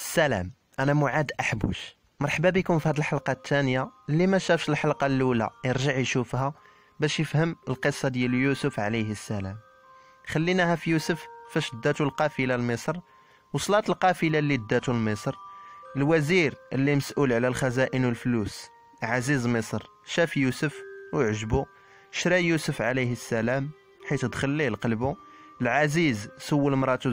السلام. انا معاذ احبوش. مرحبا بكم في هذه الحلقه الثانيه. اللي ما شافش الحلقه الاولى يرجع يشوفها باش يفهم القصه ديال يوسف عليه السلام. خليناها في يوسف فاش داتو القافله لمصر. وصلت القافله اللي داتو لمصر، الوزير اللي مسؤول على الخزائن والفلوس عزيز مصر شاف يوسف وعجبو، شرى يوسف عليه السلام حيت دخل ليه لقلبو. العزيز سول مراته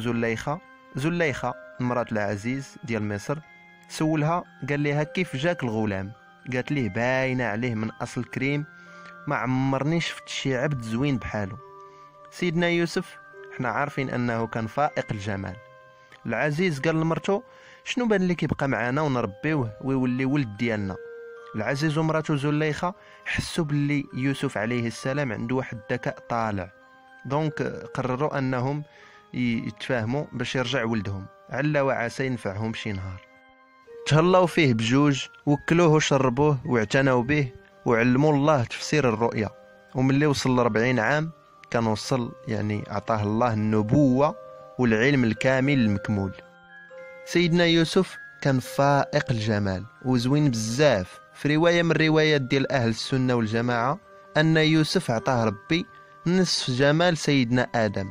زليخة مرات العزيز ديال مصر، سولها قال لها كيف جاك الغلام؟ قالت ليه باينه عليه من اصل كريم، ما عمرني شفت شي عبد زوين بحاله. سيدنا يوسف احنا عارفين انه كان فائق الجمال. العزيز قال لمرته شنو بان لك يبقى معنا ونربيوه ويولي ولد ديالنا؟ العزيز ومراته زليخة حسوا باللي يوسف عليه السلام عنده واحد الذكاء طالع، دونك قرروا انهم يتفاهموا باش يرجع ولدهم، علا وعسى ينفعهم شي نهار. تهلاو فيه بجوج، وكلوه وشربوه واعتنوا به وعلموا الله تفسير الرؤيا. وملي وصل 40 عام كان وصل، يعني عطاه الله النبوة والعلم الكامل المكمول. سيدنا يوسف كان فائق الجمال وزوين بزاف. في رواية من الروايات ديال أهل السنة والجماعة أن يوسف عطاه ربي نصف جمال سيدنا آدم.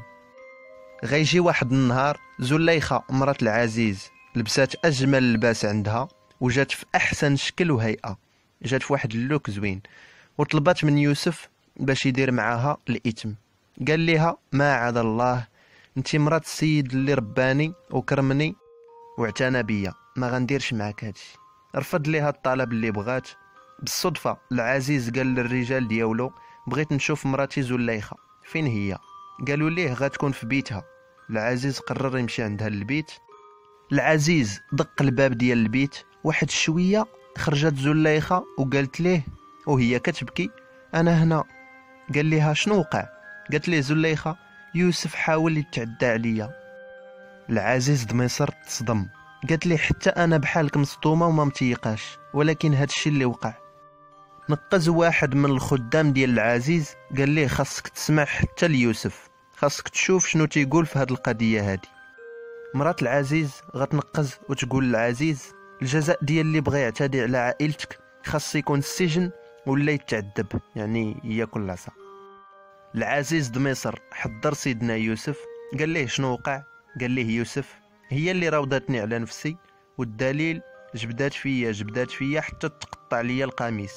غيجي واحد النهار زليخة مرات العزيز لبسات أجمل لباس عندها وجات في أحسن شكل وهيئة، جات في واحد اللوك زوين، وطلبت من يوسف باش يدير معاها الإثم. قال لها ما عاد الله، انتي مرات السيد اللي رباني وكرمني واعتنى بيا، ما غنديرش معاك هادشي. رفض ليها الطلب اللي بغات. بالصدفة العزيز قال للرجال ديالو بغيت نشوف مراتي زليخة فين هي؟ قالوا ليه غتكون في بيتها. العزيز قرر يمشي عندها للبيت. العزيز دق الباب ديال البيت، واحد شوية خرجت زليخة وقالت ليه وهي كتبكي انا هنا. قال لها شنو وقع؟ قالت ليه زليخة يوسف حاول يتعدى عليا. العزيز دميصر تصدم، قالت ليه حتى انا بحالك مصدومه وما متيقاش، ولكن هادشي اللي وقع. نقز واحد من الخدام ديال العزيز قال ليه خاصك تسمع حتى ليوسف، خاصك تشوف شنو تيقول في هاد القضيه هادي. مرات العزيز غتنقز وتقول للعزيز الجزاء ديال اللي بغى يعتدي على عائلتك خاص يكون السجن ولا يتعذب، يعني ياكل العصا. العزيز دميصر حضر سيدنا يوسف قال ليه شنو وقع؟ قال ليه يوسف هي اللي راودتني على نفسي، والدليل جبدات فيا حتى تقطع لي القميص.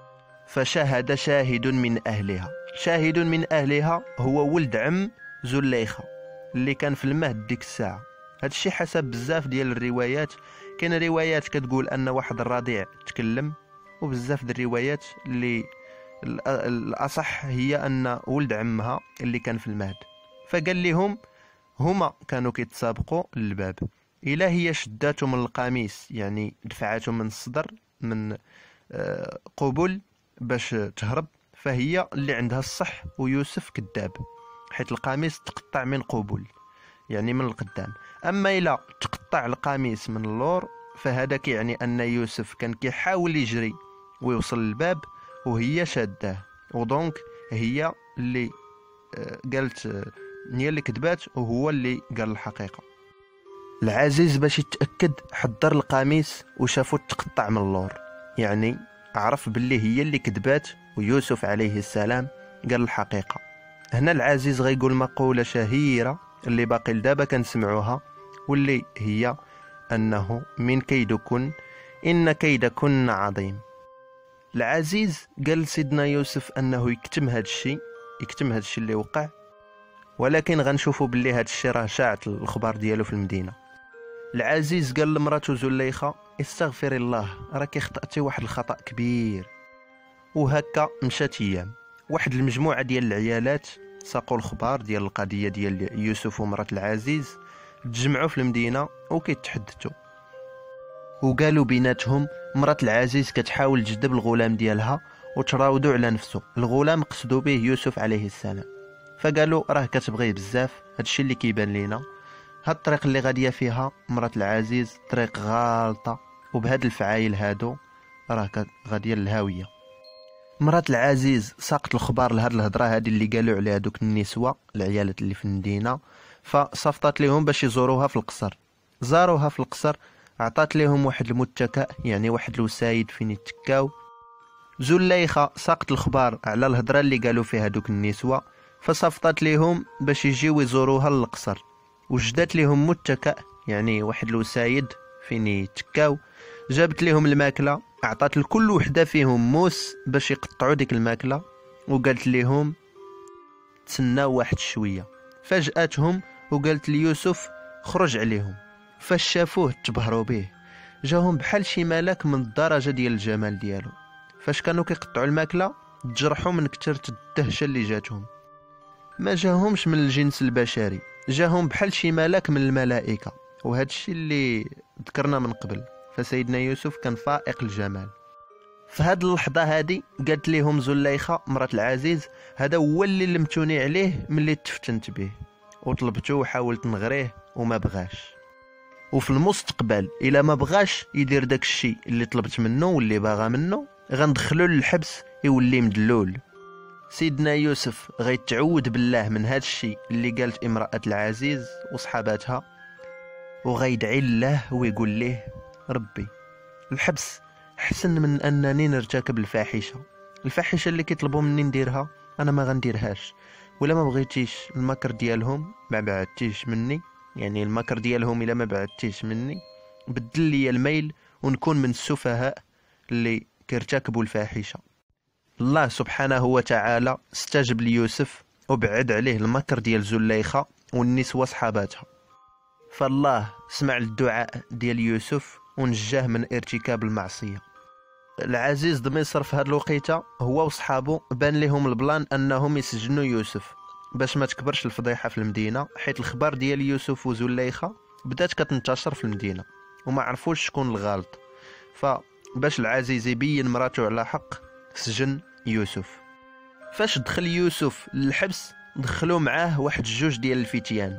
فشهد شاهد من أهلها. شاهد من أهلها هو ولد عم زليخة اللي كان في المهد ديك الساعة. هادشي حسب بزاف ديال الروايات. كاين روايات كتقول أن واحد الرضيع تكلم، وبزاف ديال الروايات اللي الأصح هي أن ولد عمها اللي كان في المهد. فقال لهم هما كانوا كيتسابقوا للباب، إلا هي شداتهم من القميص، يعني دفعاتهم من الصدر من قبل باش تهرب، فهي اللي عندها الصح ويوسف كذاب، حيت القميص تقطع من قبل يعني من القدام. أما إلا تقطع القميص من اللور فهذاك يعني أن يوسف كان كيحاول يجري ويوصل للباب وهي شاداه، ودونك هي اللي قالت، هي اللي كذبات وهو اللي قال الحقيقة. العزيز باش يتأكد حضر القميص وشافو تقطع من اللور، يعني عرف باللي هي اللي كذبات ويوسف عليه السلام قال الحقيقة. هنا العزيز غيقول مقولة شهيرة اللي باقي لدابا كنسمعوها، واللي هي أنه من كيدكن إن كيدكن عظيم. العزيز قال لسيدنا يوسف أنه يكتم هادشي اللي وقع، ولكن غنشوفوا باللي هاد الشيء راه شاعت الخبار ديالو في المدينه. العزيز قال لمراته زليخة استغفري الله، راكي خطأتي واحد الخطأ كبير. وهكا مشات ايام، واحد المجموعه ديال العيالات ساقوا الخبار ديال القضيه ديال يوسف ومرات العزيز، تجمعوا في المدينه وكيتحدثوا، وقالوا بيناتهم مرات العزيز كتحاول تجذب الغلام ديالها وتراودوا على نفسه. الغلام قصدوا به يوسف عليه السلام، فقالوا راه كتبغيه بزاف، هادشي اللي كيبان لينا. هاد الطريق اللي غاديه فيها مرات العزيز طريق غالطه، وبهاد الفعايل هادو راه غاديه للهاويه. مرات العزيز ساقت الخبار لهاد الهضره هادي اللي قالوا عليها دوك النسوه العيالات اللي في المدينه، فصفطات لهم باش يزوروها في القصر. زاروها في القصر، عطات لهم واحد المتكأ، يعني واحد الوسايد فين يتكاو. زليخة ساقت الخبار على الهضره اللي قالوا فيها دوك النسوة، فصفطت لهم باش يجيو يزوروها للقصر، وجدت لهم متكأ يعني واحد الوسايد فين يتكاو. جابت لهم الماكله، عطات لكل وحده فيهم موس باش يقطعوا ديك الماكله، وقالت لهم تسناو واحد شويه. فاجأتهم وقالت ليوسف خرج عليهم. فاش شافوه تبهروا به، جاهم بحال شي ملاك من الدرجه ديال الجمال ديالو. فاش كانوا كيقطعوا الماكله تجرحوا من كثرة الدهشه اللي جاتهم. ما جاهمش من الجنس البشري، جاهم بحال شي ملاك من الملائكه، وهذا الشيء اللي ذكرنا من قبل. فسيدنا يوسف كان فائق الجمال. في هاد اللحظه هادي قالت لهم زليخه مرات العزيز هذا هو اللي لمتوني عليه ملي تفتنت به، وطلبته وحاولت نغريه وما بغاش. وفي المستقبل الا ما بغاش يدير داك الشيء اللي طلبت منه واللي باغا منه، غندخلو للحبس يولي مدلول. سيدنا يوسف غيتعود بالله من هاد الشيء اللي قالت امرأة العزيز وصحاباتها، وغيدعي الله ويقول ليه ربي الحبس احسن من انني نرتكب الفاحشه اللي كيطلبوا مني نديرها انا ما غنديرهاش. ولا ما بغيتيش المكر ديالهم ما بعدتيش مني، يعني المكر ديالهم الا ما بعدتيش مني بدل لي الميل ونكون من السفهاء اللي كيرتكبوا الفاحشه. الله سبحانه وتعالى استجب ليوسف وبعد عليه المكر ديال زليخه والنسوه صحاباتها. فالله سمع الدعاء ديال يوسف ونجاه من ارتكاب المعصيه. العزيز د مصر في هاد الوقيته هو وصحابه بان لهم البلان انهم يسجنوا يوسف باش ما تكبرش الفضيحه في المدينه، حيت الخبر ديال يوسف وزليخه بدات كتنتشر في المدينه وما عرفوش شكون الغلط. فباش العزيز يبين مراته على حق سجن يوسف. فاش دخل يوسف للحبس دخلوا معاه واحد جوج ديال الفتيان.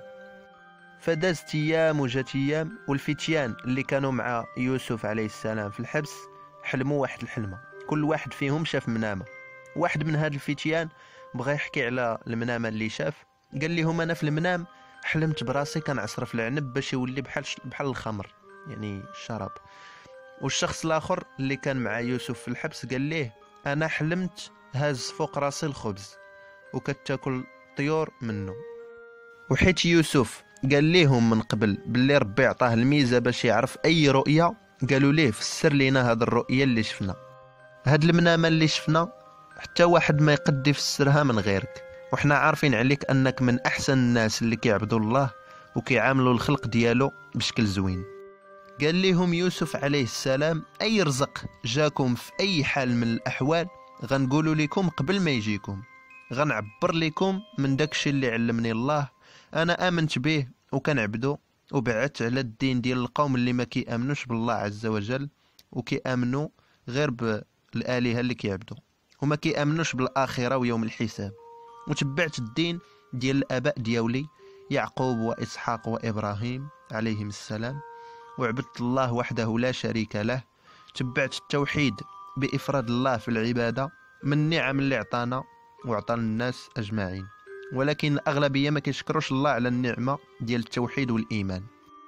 فدازت ايام وجات ايام، والفتيان اللي كانوا مع يوسف عليه السلام في الحبس حلموا واحد الحلمه، كل واحد فيهم شاف منامه. واحد من هاد الفتيان بغى يحكي على المنامه اللي شاف، قال لهم انا في المنام حلمت براسي كنعصر في العنب باش يولي بحال الخمر يعني الشراب. والشخص الاخر اللي كان مع يوسف في الحبس قال ليه انا حلمت هاز فوق راسي الخبز وكتاكل طيور منه. وحيت يوسف قال ليهم من قبل باللي ربي عطاه الميزه باش يعرف اي رؤيه، قالوا ليه فسر لينا هاد الرؤيه اللي شفنا، هاد المنامه اللي شفنا حتى واحد ما يقد يفسرها من غيرك، وحنا عارفين عليك انك من احسن الناس اللي كيعبدوا الله وكيعاملوا الخلق ديالو بشكل زوين. قال ليهم يوسف عليه السلام اي رزق جاكم في اي حال من الاحوال غنقولوا لكم قبل ما يجيكم، غنعبر لكم من داكشي اللي علمني الله، انا امنت به وكنعبدو وبعدت على الدين ديال القوم اللي ما كيامنوش بالله عز وجل وكيامنوا غير بالالهه اللي كيعبدوا وما كيامنوش بالاخره ويوم الحساب. وتبعت الدين ديال الاباء ديالي يعقوب واسحاق وابراهيم عليهم السلام، وعبدت الله وحده لا شريك له. تبعت التوحيد بافراد الله في العباده من النعم اللي عطانا وعطى الناس اجمعين، ولكن الاغلبيه ما كيشكروش الله على النعمه ديال التوحيد والايمان.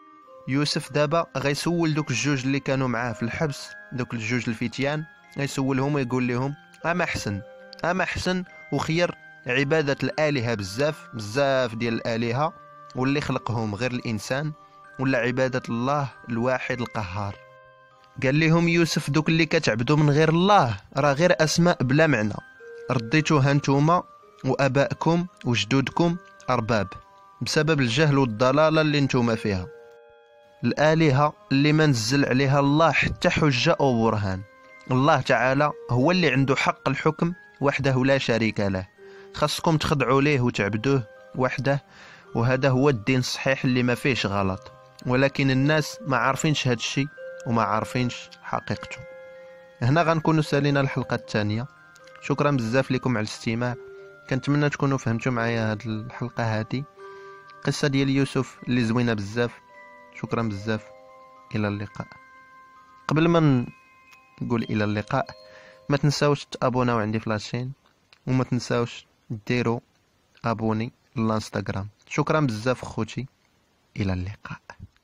يوسف دابا غيسول دوك الجوج اللي كانوا معاه في الحبس، دوك الجوج الفتيان، غيسولهم ويقول لهم اما احسن وخير عباده الالهه بزاف ديال الالهه واللي خلقهم غير الانسان، ولا عباده الله الواحد القهار. قال لهم يوسف دوك اللي كتعبدوا من غير الله راه غير اسماء بلا معنى، رديتوها نتوما وابائكم وجدودكم ارباب بسبب الجهل والضلاله اللي نتوما فيها. الالهه اللي ما نزل عليها الله حتى حجه او برهان. الله تعالى هو اللي عنده حق الحكم وحده لا شريك له، خاصكم تخضعوا ليه وتعبدوه وحده، وهذا هو الدين الصحيح اللي ما فيهش غلط، ولكن الناس ما عارفينش هذا الشيء وما عارفينش حقيقته. هنا غنكونوا سالينا الحلقه الثانيه. شكرا بزاف لكم على الاستماع، كنتمنى تكونوا فهمتوا معايا هاد الحلقه هادي، قصه ديال يوسف اللي زوينه بزاف. شكرا بزاف، الى اللقاء. قبل ما نقول الى اللقاء ما تنساوش تابوناو عندي في لاشين، وما تنساوش ديروا ابوني للانستغرام. شكرا بزاف خوتي، الى اللقاء.